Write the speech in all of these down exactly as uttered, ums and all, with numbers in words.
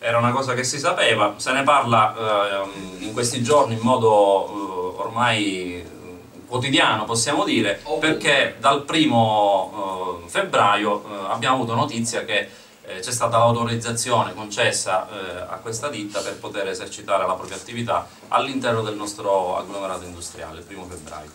era una cosa che si sapeva, se ne parla eh, in questi giorni in modo eh, ormai quotidiano, possiamo dire, perché dal primo eh, febbraio eh, abbiamo avuto notizia che eh, c'è stata l'autorizzazione concessa eh, a questa ditta per poter esercitare la propria attività all'interno del nostro agglomerato industriale, il primo febbraio.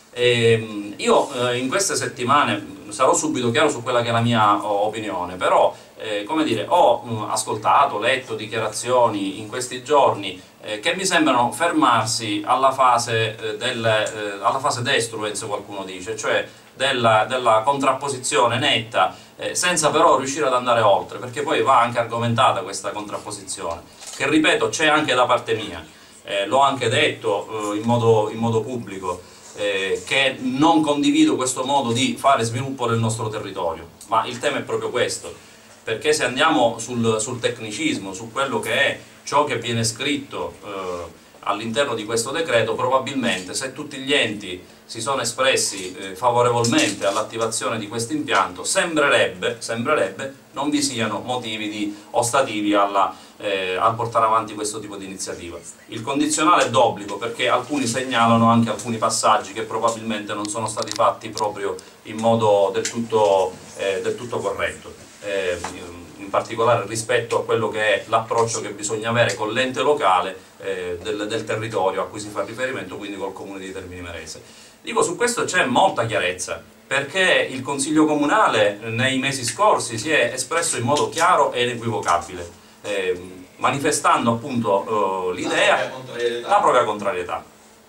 E io eh, in queste settimane sarò subito chiaro su quella che è la mia opinione, però eh, come dire, ho mh, ascoltato, letto dichiarazioni in questi giorni eh, che mi sembrano fermarsi alla fase, eh, del, eh, alla fase destruens, qualcuno dice, cioè della, della contrapposizione netta, eh, senza però riuscire ad andare oltre, perché poi va anche argomentata questa contrapposizione, che ripeto c'è anche da parte mia, eh, l'ho anche detto eh, in modo, in modo pubblico, Eh, che non condivido questo modo di fare sviluppo nel nostro territorio, ma il tema è proprio questo, perché se andiamo sul, sul tecnicismo, su quello che è ciò che viene scritto eh, all'interno di questo decreto, probabilmente se tutti gli enti si sono espressi eh, favorevolmente all'attivazione di questo impianto, sembrerebbe, sembrerebbe non vi siano motivi di ostativi alla, eh, al portare avanti questo tipo di iniziativa. Il condizionale è d'obbligo perché alcuni segnalano anche alcuni passaggi che probabilmente non sono stati fatti proprio in modo del tutto, eh, del tutto corretto, eh, in particolare rispetto a quello che è l'approccio che bisogna avere con l'ente locale eh, del, del territorio a cui si fa riferimento, quindi col comune di Termini Imerese. Dico, su questo c'è molta chiarezza, perché il Consiglio Comunale nei mesi scorsi si è espresso in modo chiaro e inequivocabile, eh, manifestando appunto eh, l'idea, la propria contrarietà.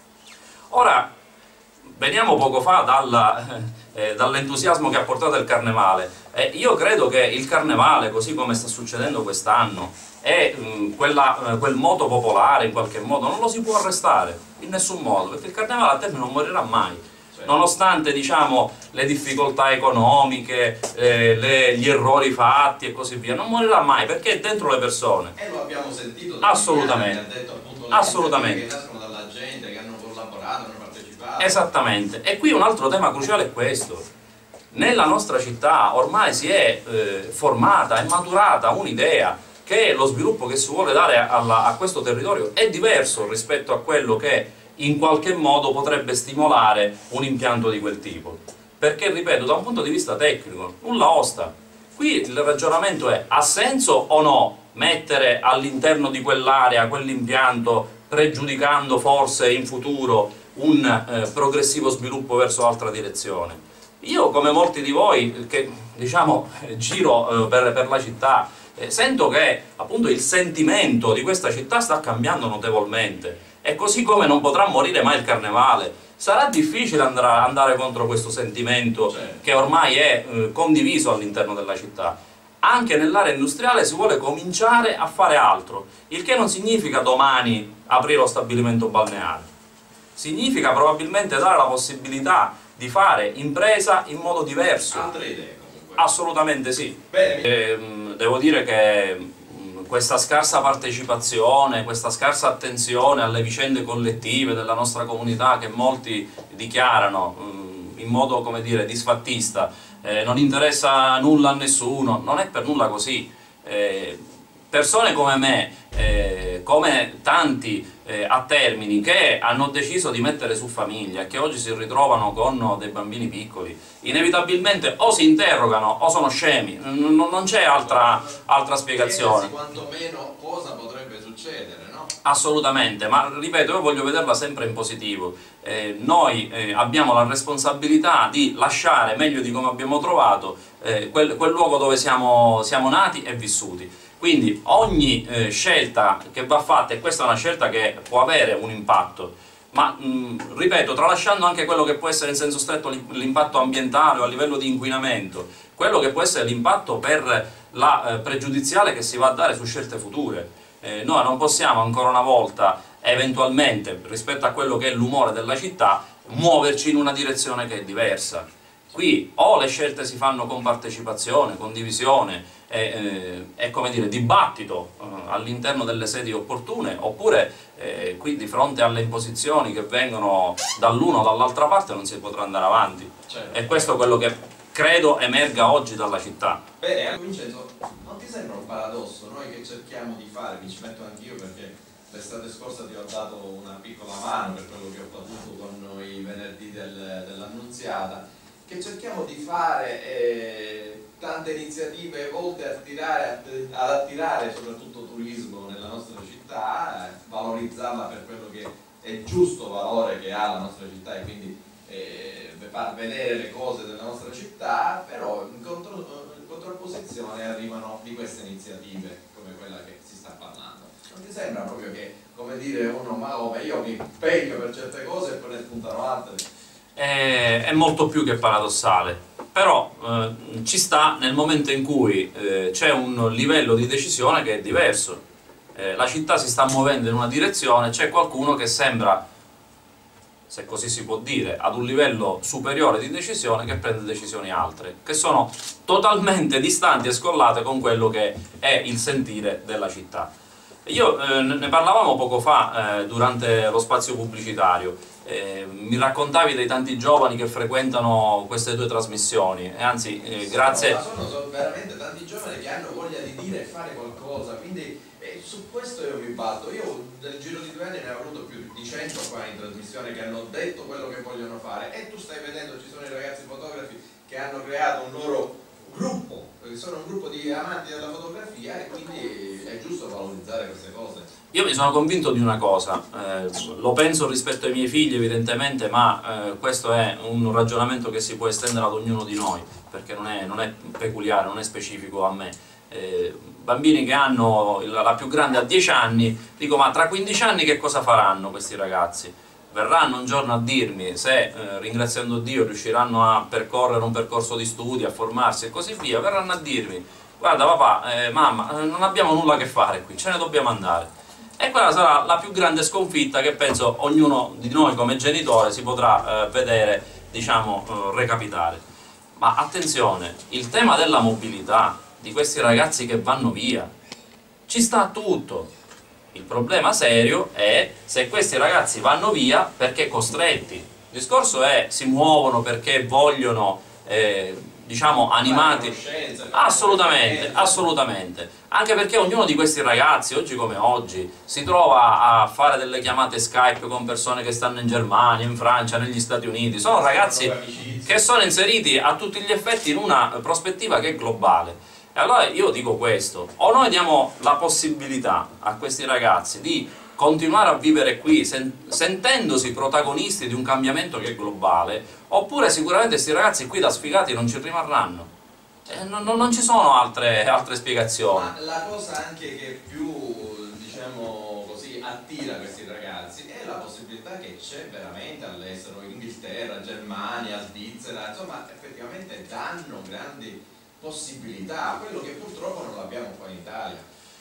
Ora, veniamo poco fa dal, eh, dall'entusiasmo che ha portato il Carnevale. Eh, io credo che il Carnevale, così come sta succedendo quest'anno, e mh, quella, eh, quel moto popolare in qualche modo non lo si può arrestare in nessun modo, perché il Carnevale a termine non morirà mai, nonostante diciamo le difficoltà economiche, eh, le, gli errori fatti e così via, non morirà mai perché è dentro le persone. E lo abbiamo sentito da assolutamente, ha detto appunto assolutamente, che nascono dalla gente, che hanno collaborato, hanno partecipato. Esattamente. E qui un altro tema cruciale è questo: nella nostra città ormai si è eh, formata e maturata un'idea che lo sviluppo che si vuole dare alla, a questo territorio è diverso rispetto a quello che in qualche modo potrebbe stimolare un impianto di quel tipo, perché ripeto, da un punto di vista tecnico nulla osta. Qui il ragionamento è: ha senso o no mettere all'interno di quell'area quell'impianto, pregiudicando forse in futuro un eh, progressivo sviluppo verso altra direzione? Io, come molti di voi che diciamo giro eh, per, per la città, eh, sento che appunto il sentimento di questa città sta cambiando notevolmente. E così come non potrà morire mai il Carnevale, sarà difficile andare, andare contro questo sentimento che ormai è eh, condiviso all'interno della città. Anche nell'area industriale si vuole cominciare a fare altro, il che non significa domani aprire lo stabilimento balneare. Significa probabilmente dare la possibilità di fare impresa in modo diverso. Altre idee comunque. Assolutamente sì. Bene. E, devo dire che questa scarsa partecipazione, questa scarsa attenzione alle vicende collettive della nostra comunità, che molti dichiarano in modo, come dire, disfattista, eh, non interessa nulla a nessuno, non è per nulla così. Eh, persone come me, eh, come tanti eh, a Termini, che hanno deciso di mettere su famiglia e che oggi si ritrovano con dei bambini piccoli, inevitabilmente o si interrogano o sono scemi, non, non c'è altra, altra spiegazione. Quantomeno cosa potrebbe succedere, no? Assolutamente, ma ripeto, io voglio vederla sempre in positivo. Eh, noi eh, abbiamo la responsabilità di lasciare meglio di come abbiamo trovato eh, quel, quel luogo dove siamo, siamo nati e vissuti. Quindi ogni eh, scelta che va fatta, e questa è una scelta che può avere un impatto, ma mh, ripeto, tralasciando anche quello che può essere in senso stretto l'impatto ambientale o a livello di inquinamento, quello che può essere l'impatto per la eh, pregiudiziale che si va a dare su scelte future. Eh, noi non possiamo ancora una volta, eventualmente, rispetto a quello che è l'umore della città, muoverci in una direzione che è diversa. Qui o le scelte si fanno con partecipazione, condivisione e, eh, e come dire, dibattito eh, all'interno delle sedi opportune, oppure eh, qui di fronte alle imposizioni che vengono dall'uno o dall'altra parte non si potrà andare avanti. Certo. E questo è quello che credo emerga oggi dalla città. Bene, Vincenzo, non ti ti sembra un paradosso? Noi che cerchiamo di fare, mi ci metto anch'io perché l'estate scorsa ti ho dato una piccola mano per quello che ho potuto con i venerdì del, dell'Annunziata, che cerchiamo di fare eh, tante iniziative volte a attirare, ad attirare soprattutto turismo nella nostra città, eh, valorizzarla per quello che è il giusto valore che ha la nostra città e quindi eh, far vedere le cose della nostra città, però in, contro, in contrapposizione arrivano di queste iniziative come quella che si sta parlando. Non ti sembra proprio che, come dire, uno, ma oh, io mi impegno per certe cose e poi ne spuntano altre? È, è molto più che paradossale, però eh, ci sta nel momento in cui eh, c'è un livello di decisione che è diverso. Eh, la città si sta muovendo in una direzione, c'è qualcuno che sembra, se così si può dire, ad un livello superiore di decisione che prende decisioni altre, che sono totalmente distanti e scollate con quello che è il sentire della città. Io eh, ne parlavamo poco fa eh, durante lo spazio pubblicitario, eh, mi raccontavi dei tanti giovani che frequentano queste tue trasmissioni e anzi eh, grazie... Ma sono, sono veramente tanti giovani che hanno voglia di dire e fare qualcosa, quindi eh, su questo io mi batto. Io nel giro di due anni ne ho avuto più di cento qua in trasmissione che hanno detto quello che vogliono fare e tu stai vedendo, ci sono i ragazzi fotografi che hanno creato un loro gruppo, perché sono un gruppo di amanti della fotografia e quindi è giusto valorizzare queste cose. Io mi sono convinto di una cosa, eh, lo penso rispetto ai miei figli evidentemente, ma eh, questo è un ragionamento che si può estendere ad ognuno di noi, perché non è, non è peculiare, non è specifico a me. Eh, bambini che hanno la più grande a dieci anni, dico ma tra quindici anni che cosa faranno questi ragazzi? Verranno un giorno a dirmi se, eh, ringraziando Dio, riusciranno a percorrere un percorso di studi, a formarsi e così via, verranno a dirmi guarda papà, eh, mamma, eh, non abbiamo nulla a che fare qui, ce ne dobbiamo andare. E quella sarà la più grande sconfitta che penso ognuno di noi come genitore si potrà eh, vedere, diciamo, eh, recapitare. Ma attenzione, il tema della mobilità di questi ragazzi che vanno via ci sta tutto. Il problema serio è se questi ragazzi vanno via perché costretti. Il discorso è si muovono perché vogliono, eh, diciamo, animati. Assolutamente, assolutamente. Anche perché ognuno di questi ragazzi, oggi come oggi, si trova a fare delle chiamate Skype con persone che stanno in Germania, in Francia, negli Stati Uniti. Sono ragazzi che sono inseriti a tutti gli effetti in una prospettiva che è globale. E allora io dico questo, o noi diamo la possibilità a questi ragazzi di continuare a vivere qui sen sentendosi protagonisti di un cambiamento che è globale, oppure sicuramente questi ragazzi qui da sfigati non ci rimarranno. Eh, non, non ci sono altre, altre spiegazioni. Ma la cosa anche che più, diciamo così, attira questi ragazzi è la possibilità che c'è veramente all'estero, Inghilterra, Germania, Svizzera, insomma effettivamente danno grandi possibilità, quello che purtroppo non abbiamo qua in Italia.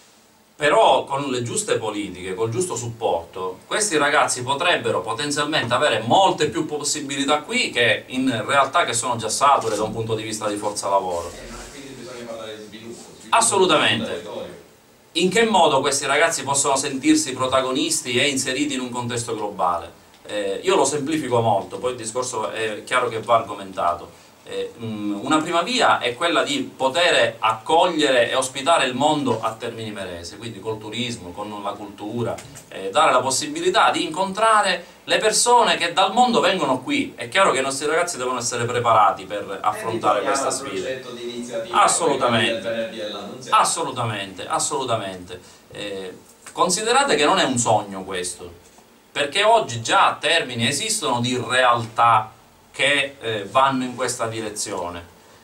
Però con le giuste politiche, col giusto supporto, questi ragazzi potrebbero potenzialmente avere molte più possibilità qui che in realtà che sono già sature da un punto di vista di forza lavoro. Eh, ma quindi bisogna parlare di sviluppo. sviluppo Assolutamente. In che modo questi ragazzi possono sentirsi protagonisti e inseriti in un contesto globale? Eh, io lo semplifico molto, poi il discorso è chiaro che va argomentato. Eh, una prima via è quella di poter accogliere e ospitare il mondo a Termini Imerese, quindi col turismo, con la cultura, eh, dare la possibilità di incontrare le persone che dal mondo vengono qui. È chiaro che i nostri ragazzi devono essere preparati per affrontare questa sfida. Assolutamente, assolutamente, assolutamente. Eh, considerate che non è un sogno questo, perché oggi già a Termini esistono di realtà che eh, vanno in questa direzione.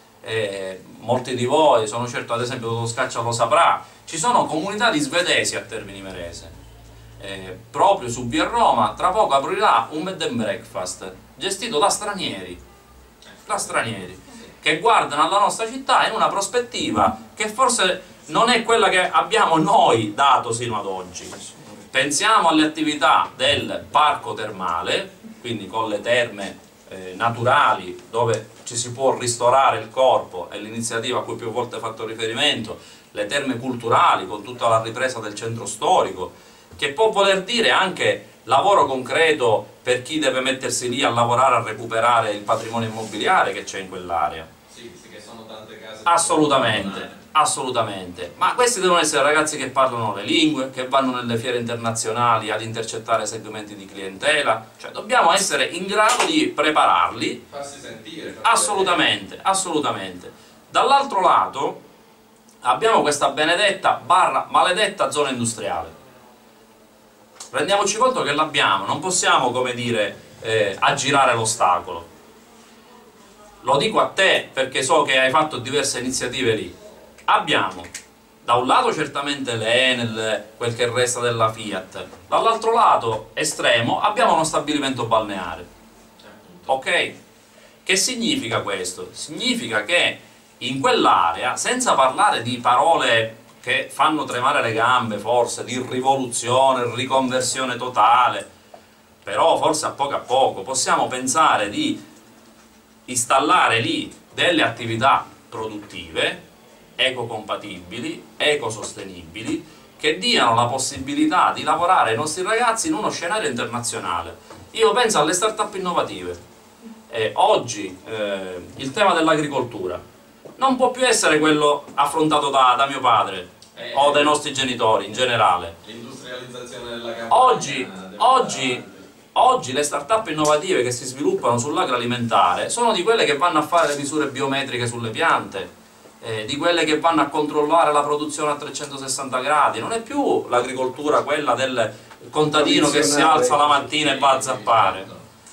Eh, molti di voi, sono certo ad esempio Toto Scaccia lo saprà, ci sono comunità di svedesi a Termini Imerese. Eh, proprio su via Roma tra poco aprirà un bed and breakfast gestito da stranieri, da stranieri che guardano alla nostra città in una prospettiva che forse non è quella che abbiamo noi dato sino ad oggi. Pensiamo alle attività del parco termale, quindi con le terme Eh, naturali dove ci si può ristorare il corpo, è l'iniziativa a cui più volte ho fatto riferimento, le terme culturali con tutta la ripresa del centro storico, che può voler dire anche lavoro concreto per chi deve mettersi lì a lavorare a recuperare il patrimonio immobiliare che c'è in quell'area. Sì, sì, che sono tante case. Assolutamente. Assolutamente, ma questi devono essere ragazzi che parlano le lingue, che vanno nelle fiere internazionali ad intercettare segmenti di clientela, cioè dobbiamo essere in grado di prepararli. Farsi sentire. Farsi assolutamente, assolutamente. Dall'altro lato abbiamo questa benedetta barra maledetta zona industriale. Rendiamoci conto che l'abbiamo, non possiamo, come dire, eh, aggirare l'ostacolo. Lo dico a te perché so che hai fatto diverse iniziative lì. Abbiamo da un lato certamente l'Enel, quel che resta della Fiat, dall'altro lato estremo abbiamo uno stabilimento balneare. Ok? Che significa questo? Significa che in quell'area, senza parlare di parole che fanno tremare le gambe forse, di rivoluzione, riconversione totale, però forse a poco a poco possiamo pensare di installare lì delle attività produttive ecocompatibili, ecosostenibili, che diano la possibilità di lavorare ai nostri ragazzi in uno scenario internazionale. Io penso alle start-up innovative. Eh, oggi eh, il tema dell'agricoltura non può più essere quello affrontato da, da mio padre eh, o dai nostri genitori in generale. L'industrializzazione della campagna. Oggi, oggi, oggi le start-up innovative che si sviluppano sull'agroalimentare sono di quelle che vanno a fare le misure biometriche sulle piante, Eh, di quelle che vanno a controllare la produzione a trecentosessanta gradi. Non è più l'agricoltura quella del contadino che si alza la mattina e va a zappare.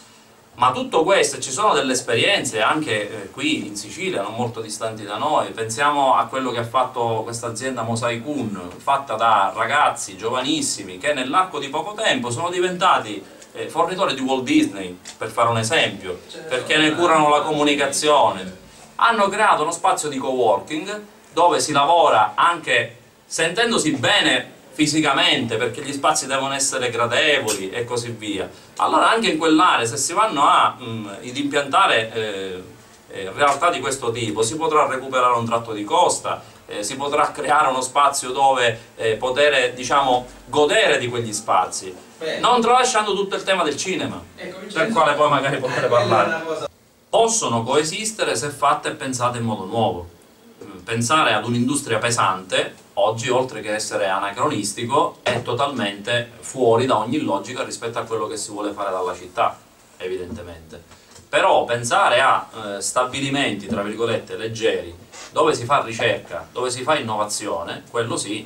Ma tutto questo, ci sono delle esperienze anche eh, qui in Sicilia, non molto distanti da noi. Pensiamo a quello che ha fatto questa azienda Mosaicun, fatta da ragazzi giovanissimi che nell'arco di poco tempo sono diventati eh, fornitori di Walt Disney, per fare un esempio, perché ne curano la comunicazione. Hanno creato uno spazio di coworking dove si lavora anche sentendosi bene fisicamente, perché gli spazi devono essere gradevoli e così via. Allora anche in quell'area, se si vanno a, mh, ad impiantare eh, eh, realtà di questo tipo, si potrà recuperare un tratto di costa, eh, si potrà creare uno spazio dove eh, poter, diciamo, godere di quegli spazi. Bene. Non tralasciando tutto il tema del cinema, ecco, per il quale poi magari potrete parlare. Possono coesistere se fatte e pensate in modo nuovo. Pensare ad un'industria pesante, oggi oltre che essere anacronistico, è totalmente fuori da ogni logica rispetto a quello che si vuole fare dalla città, evidentemente. Però pensare a eh, stabilimenti, tra virgolette, leggeri, dove si fa ricerca, dove si fa innovazione, quello sì.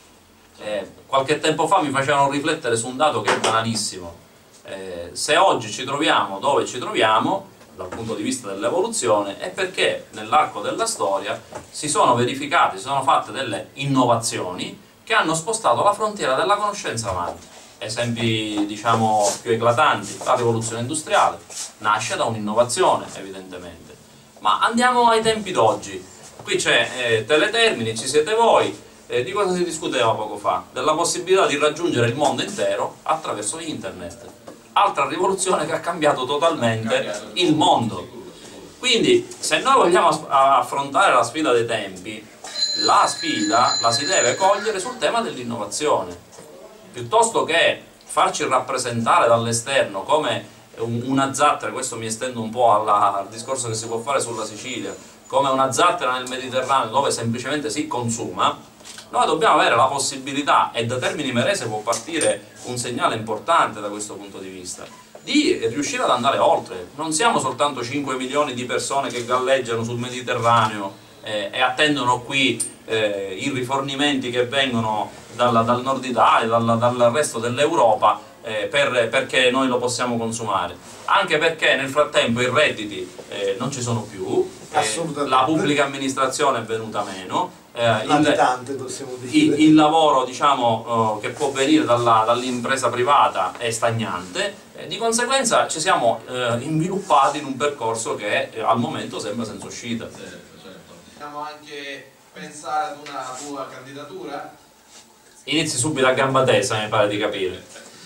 Eh, qualche tempo fa mi facevano riflettere su un dato che è banalissimo. Eh, se oggi ci troviamo dove ci troviamo, dal punto di vista dell'evoluzione, è perché nell'arco della storia si sono verificate, si sono fatte delle innovazioni che hanno spostato la frontiera della conoscenza avanti. Esempi, diciamo, più eclatanti: la rivoluzione industriale nasce da un'innovazione, evidentemente. Ma andiamo ai tempi d'oggi. Qui c'è eh, Teletermini, ci siete voi. Eh, di cosa si discuteva poco fa? Della possibilità di raggiungere il mondo intero attraverso internet. Altra rivoluzione che ha cambiato totalmente il mondo. Quindi, se noi vogliamo affrontare la sfida dei tempi, la sfida la si deve cogliere sul tema dell'innovazione, piuttosto che farci rappresentare dall'esterno come una zattera. Questo mi estendo un po' alla, al discorso che si può fare sulla Sicilia, come una zattera nel Mediterraneo dove semplicemente si consuma. Noi dobbiamo avere la possibilità, e da Termini Imerese può partire un segnale importante da questo punto di vista, di riuscire ad andare oltre. Non siamo soltanto cinque milioni di persone che galleggiano sul Mediterraneo eh, e attendono qui eh, i rifornimenti che vengono dalla, dal nord Italia, dal, dal resto dell'Europa, eh, per, perché noi lo possiamo consumare. Anche perché nel frattempo i redditi eh, non ci sono più, eh, la pubblica amministrazione è venuta meno, Eh, il, possiamo dire. il, il lavoro, diciamo, uh, che può venire dall'impresa privata è stagnante, e di conseguenza ci siamo uh, inviluppati in un percorso che eh, al momento sembra senza uscita. Certo, certo. Possiamo anche pensare ad una tua candidatura? Inizi subito a gamba tesa, mi pare di capire.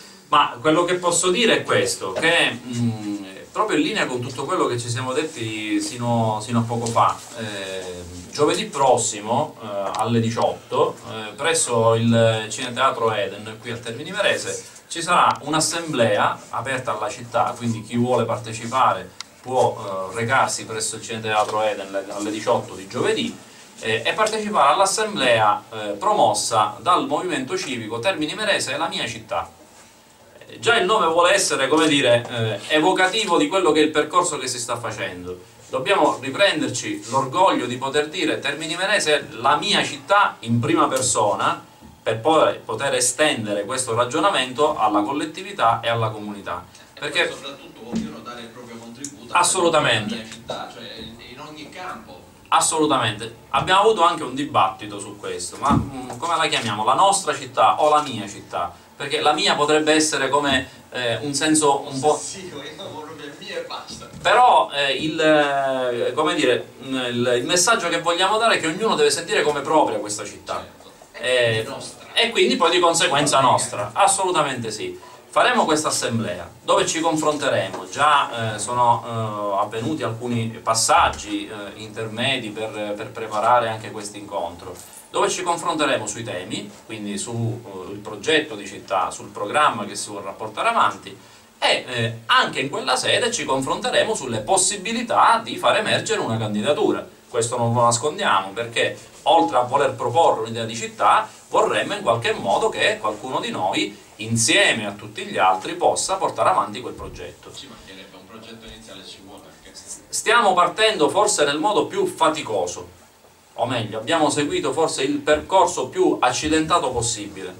Ma quello che posso dire è questo, che mh, proprio in linea con tutto quello che ci siamo detti sino, sino a poco fa, eh, giovedì prossimo eh, alle diciotto eh, presso il Cineteatro Eden qui al Termini Imerese ci sarà un'assemblea aperta alla città, quindi chi vuole partecipare può eh, recarsi presso il Cineteatro Eden alle diciotto di giovedì, eh, e partecipare all'assemblea eh, promossa dal movimento civico Termini Imerese, la mia città. Eh, già il nome vuole essere, come dire, eh, evocativo di quello che è il percorso che si sta facendo. Dobbiamo riprenderci l'orgoglio di poter dire Termini Imerese, la mia città in prima persona, per poi poter estendere questo ragionamento alla collettività e alla comunità. E perché poi soprattutto ognuno dare il proprio contributo assolutamente alla mia città, cioè in ogni campo. Assolutamente, abbiamo avuto anche un dibattito su questo, ma mh, come la chiamiamo? La nostra città o la mia città? Perché la mia potrebbe essere come eh, un senso un po'... Sì, io proprio è mia e basta. Però eh, il, eh, come dire, il, il messaggio che vogliamo dare è che ognuno deve sentire come propria questa città. Certo. Eh, nostra. E quindi poi di conseguenza nostra, assolutamente sì. Faremo questa assemblea dove ci confronteremo, già eh, sono eh, avvenuti alcuni passaggi eh, intermedi per, per preparare anche questo incontro, dove ci confronteremo sui temi, quindi sul eh, progetto di città, sul programma che si vorrà portare avanti, e eh, anche in quella sede ci confronteremo sulle possibilità di far emergere una candidatura. Questo non lo nascondiamo, perché oltre a voler proporre un'idea di città, vorremmo in qualche modo che qualcuno di noi, insieme a tutti gli altri, possa portare avanti quel progetto. Ci mancherebbe, un progetto iniziale ci vuole. Perché... Stiamo partendo forse nel modo più faticoso, o meglio, abbiamo seguito forse il percorso più accidentato possibile,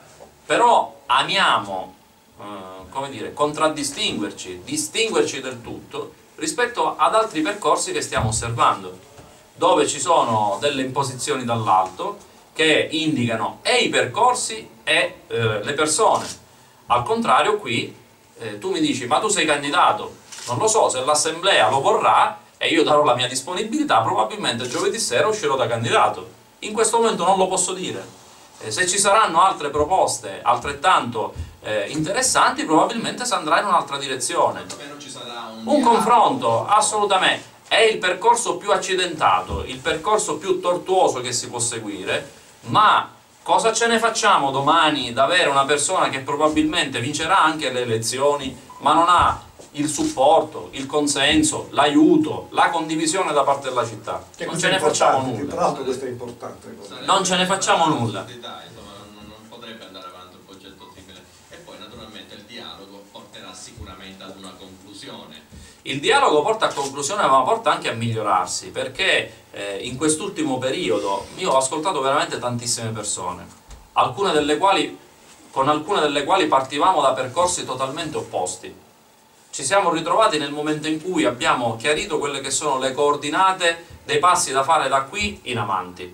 però amiamo, eh, come dire, contraddistinguerci, distinguerci del tutto rispetto ad altri percorsi che stiamo osservando, dove ci sono delle imposizioni dall'alto che indicano e i percorsi e eh, le persone. Al contrario qui eh, tu mi dici ma tu sei candidato, non lo so, se l'assemblea lo vorrà e io darò la mia disponibilità, probabilmente giovedì sera uscirò da candidato. In questo momento non lo posso dire. Eh, se ci saranno altre proposte altrettanto eh, interessanti, probabilmente si andrà in un'altra direzione. Non ci sarà un, un confronto, assolutamente. È il percorso più accidentato, il percorso più tortuoso che si può seguire, ma cosa ce ne facciamo domani ad avere una persona che probabilmente vincerà anche le elezioni, ma non ha il supporto, il consenso, l'aiuto, la condivisione da parte della città? Che non ce ne facciamo nulla. Tra l'altro questo è importante. Non ce ne facciamo nulla. Insomma, non potrebbe andare avanti un progetto simile. E poi naturalmente il dialogo porterà sicuramente ad una conclusione. Il dialogo porta a conclusione, ma porta anche a migliorarsi, perché eh, in quest'ultimo periodo io ho ascoltato veramente tantissime persone, alcune delle quali, con alcune delle quali partivamo da percorsi totalmente opposti. Ci siamo ritrovati nel momento in cui abbiamo chiarito quelle che sono le coordinate dei passi da fare da qui in avanti.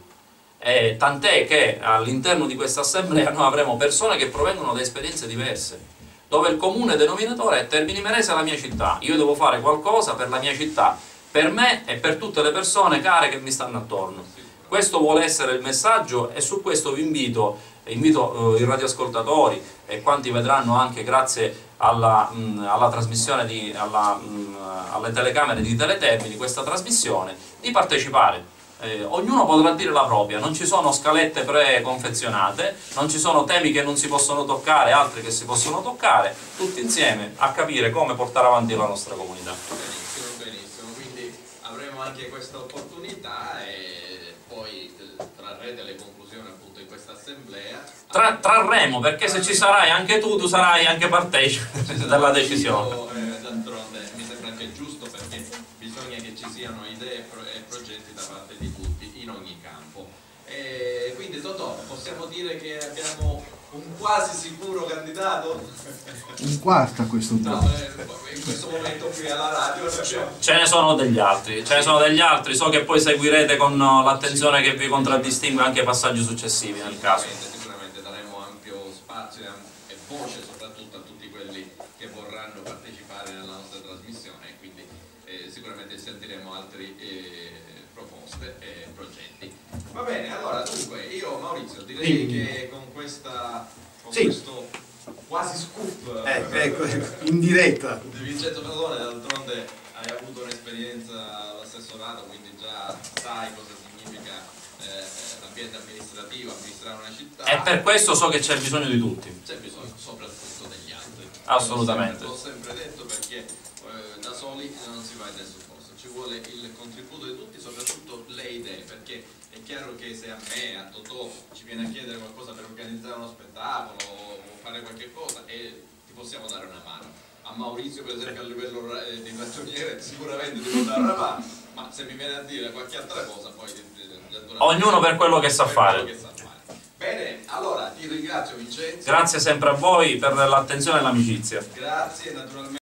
E tant'è che all'interno di questa assemblea noi avremo persone che provengono da esperienze diverse, dove il comune denominatore è Termini Imerese, la mia città. Io devo fare qualcosa per la mia città, per me e per tutte le persone care che mi stanno attorno. Questo vuole essere il messaggio e su questo vi invito, invito eh, i radioascoltatori e quanti vedranno anche grazie alla, mh, alla trasmissione, di, alla, mh, alle telecamere di Teletermini, questa trasmissione, di partecipare. Eh, ognuno potrà dire la propria, non ci sono scalette preconfezionate, non ci sono temi che non si possono toccare, altri che si possono toccare, tutti insieme a capire come portare avanti la nostra comunità. Benissimo, benissimo, quindi avremo anche questa opportunità e poi trarrete le conclusioni appunto in questa assemblea. Tra, trarremo, perché se ci sarai anche tu, tu sarai anche partecipe della decisione. Eh, D'altronde mi sembra anche giusto, perché bisogna che ci siano idee e progetti da parte di tutti in ogni campo. E quindi Totò, possiamo dire che abbiamo un quasi sicuro candidato? Un quarto a questo punto. No, eh, in questo momento qui alla radio Ce ne sono degli altri, ce ne sono degli altri, so che poi seguirete con l'attenzione che vi contraddistingue anche i passaggi successivi nel caso. Sicuramente daremo ampio spazio e voce soprattutto a tutti quelli che vorranno partecipare nella nostra trasmissione, e quindi eh, sicuramente sentiremo altre eh, proposte e progetti. Va bene, allora dunque io Maurizio direi che con, questa, con sì. questo quasi scoop eh, ecco, in diretta di Vincenzo Padone, d'altronde hai avuto un'esperienza all'assessorato, quindi già sai cosa significa eh, l'ambiente amministrativo, amministrare una città. E per questo so che c'è bisogno di tutti. C'è bisogno soprattutto degli altri. Assolutamente. L'ho sempre detto, perché eh, da soli non si va in nessun posto. ci vuole il contributo di tutti, soprattutto le idee, perché è chiaro che se a me, a Totò, ci viene a chiedere qualcosa per organizzare uno spettacolo o fare qualche cosa, e ti possiamo dare una mano. A Maurizio, per esempio, a livello di ragioniere sicuramente ti può dare una mano, ma se mi viene a dire qualche altra cosa poi ognuno per quello che sa fare. Che sa fare. Bene, allora ti ringrazio Vincenzo. Grazie sempre a voi per l'attenzione e l'amicizia. Grazie naturalmente.